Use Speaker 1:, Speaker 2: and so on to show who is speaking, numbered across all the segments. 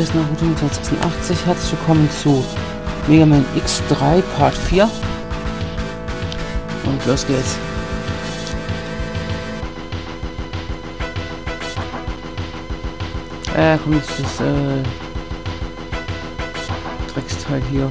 Speaker 1: hier ist Naruto 1986. Herzlich willkommen zu Mega Man X3 Part 4. Und los geht's. Kommt jetzt das Drecksteil hier.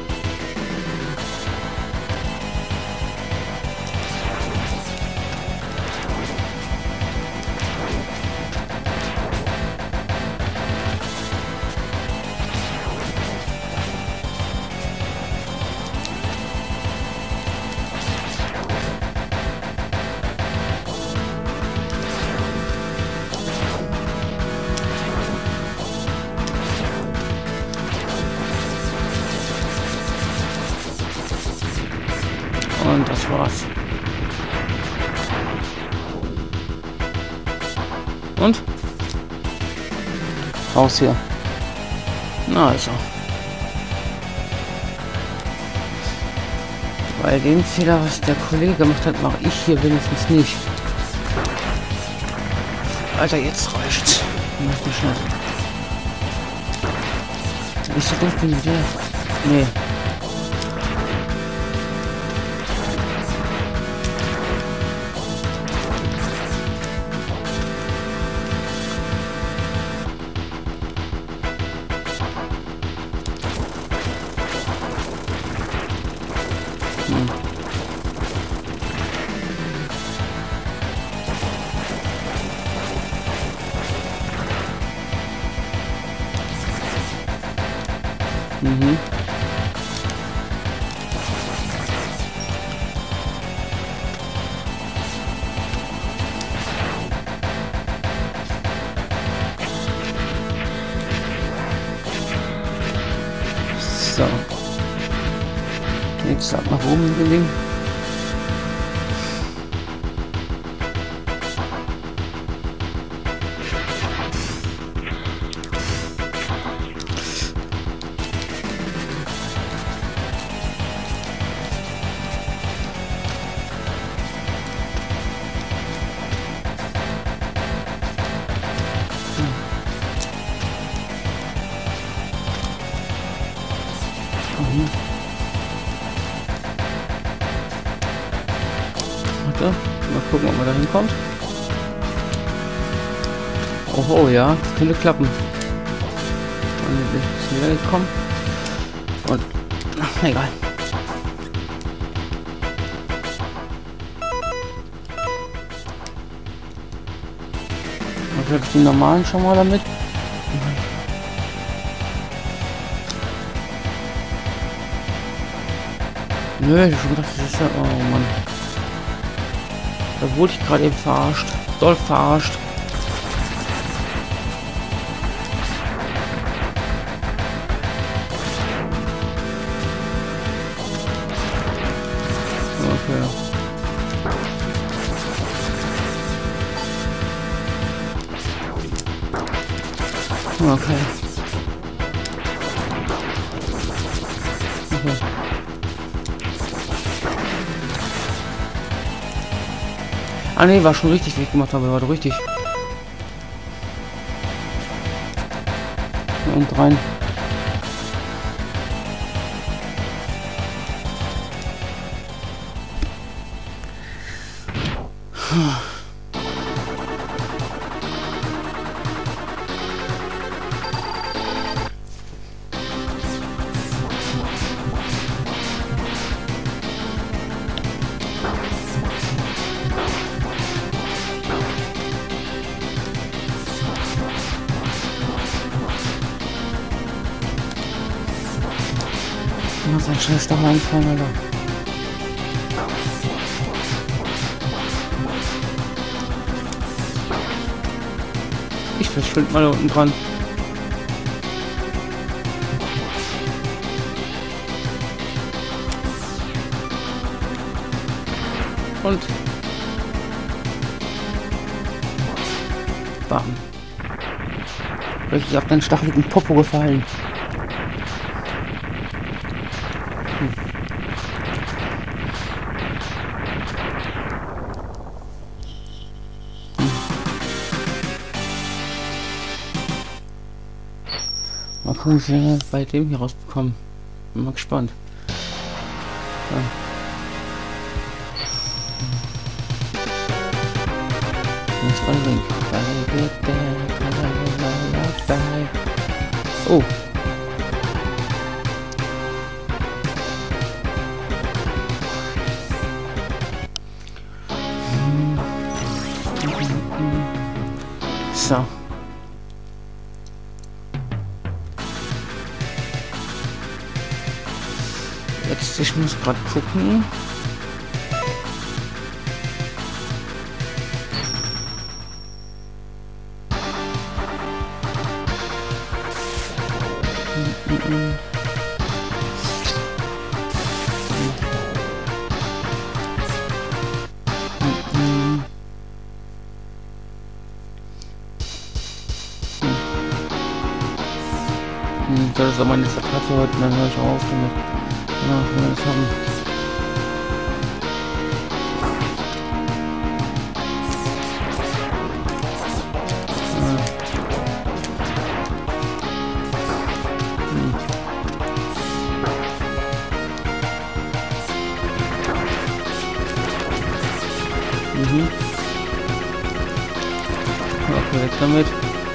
Speaker 1: Und das war's. Und? Raus hier. Na also. Weil den Fehler, was der Kollege gemacht hat, mache ich hier wenigstens nicht. Alter, jetzt reicht's. Mach nicht schnell. Nicht so doof wie der. Nee. Mhm. So. Jetzt ab nach oben gelegen. Warte, mal gucken, ob man da hinkommt. Oh ja, das könnte klappen. Dann bin ich schneller gekommen. Und ach, egal. Habe ich den normalen schon mal damit? Nö, ich hab schon gedacht, das ist ja... Oh Mann. Da wurde ich gerade eben verarscht. Doll verarscht. Okay. Okay. Okay. Ah ne, war schon richtig, wie ich gemacht habe, war doch richtig. Und rein. Muss ein scheiß da reinfahren, Alter. Ich verschwinde mal da unten dran. Und bam. Richtig auf deinen stacheligen Popo gefallen. Mal gucken, was wir bei dem hier rausbekommen. Bin mal gespannt. So. Oh. So. Jetzt, ich muss gerade gucken. Das ist aber meine Karte heute, dann höre ich auf damit. Ja, wenn wir das haben. Okay, weg damit.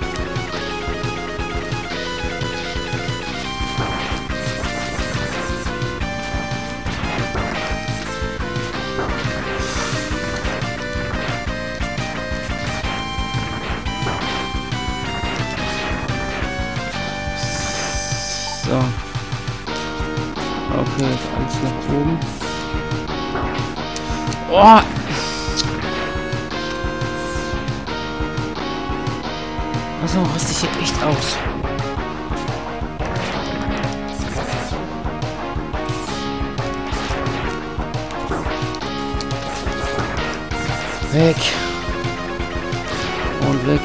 Speaker 1: So. Okay, jetzt alles nach oben. Oh! Also raste ich hier echt aus. Weg. Und weg.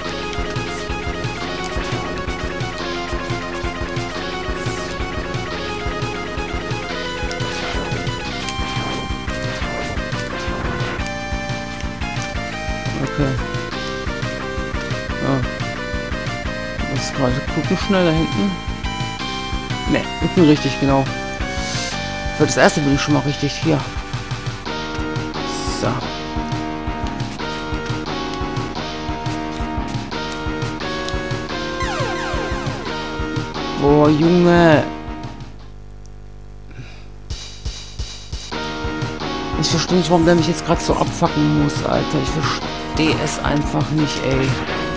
Speaker 1: Okay. Oh. Das ist gerade gucken schnell da hinten. Ne, ich bin richtig, genau. Für das erste bin ich schon mal richtig hier. So. Boah, Junge. Ich verstehe nicht, warum der mich jetzt gerade so abfacken muss, Alter. Ich verstehe es einfach nicht, ey.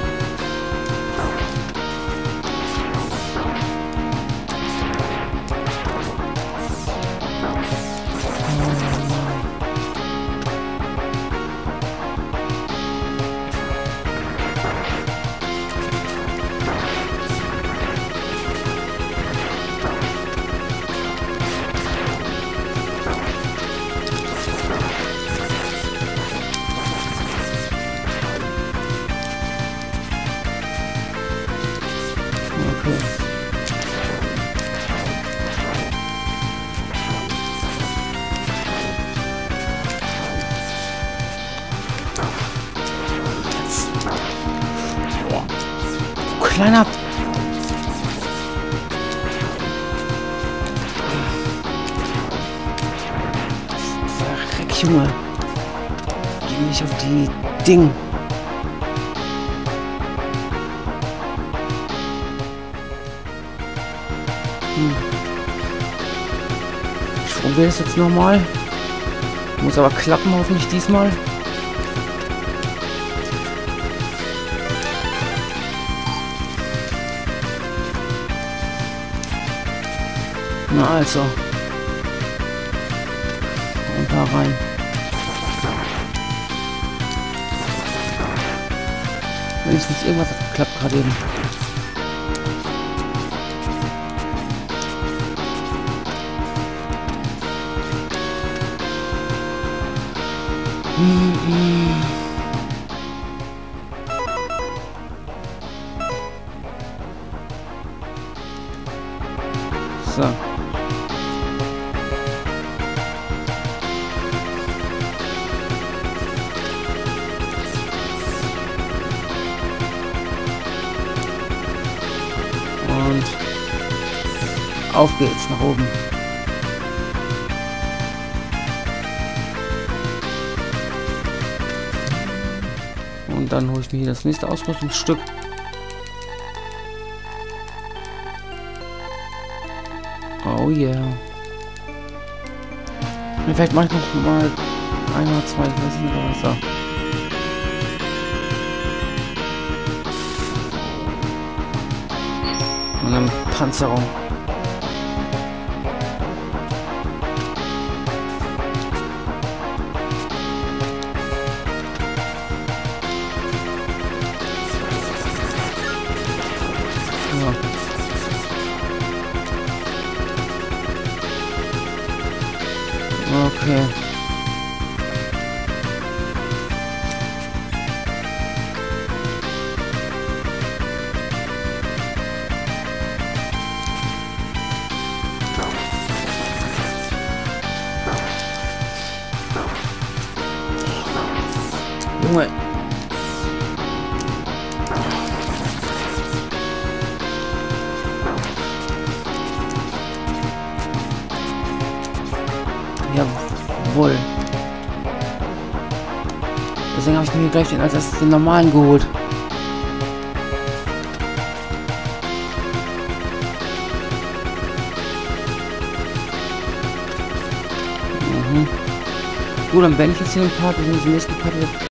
Speaker 1: Kleiner. Verreck, Junge. Geh nicht auf die Ding. Ich probiere es jetzt nochmal. Muss aber klappen, hoffentlich diesmal. Na also. Und da rein. Wenigstens irgendwas hat geklappt gerade eben. So. Und und auf geht's nach oben. Und dann hole ich mir hier das nächste Ausrüstungsstück. Oh yeah. Vielleicht mache ich noch mal ein oder zwei, ich weiß nicht, was da. Und dann Panzerung. Ja. Okay. Junge. Jawohl. Deswegen habe ich mir gleich als erstes den normalen geholt. Gut, dann beende ich jetzt hier den Part. Wir sehen uns im nächsten Part.